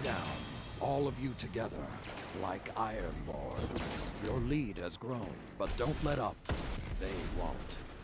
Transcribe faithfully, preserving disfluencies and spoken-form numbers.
down. All of you together, like Iron Lords. Your lead has grown, but don't let up. They won't.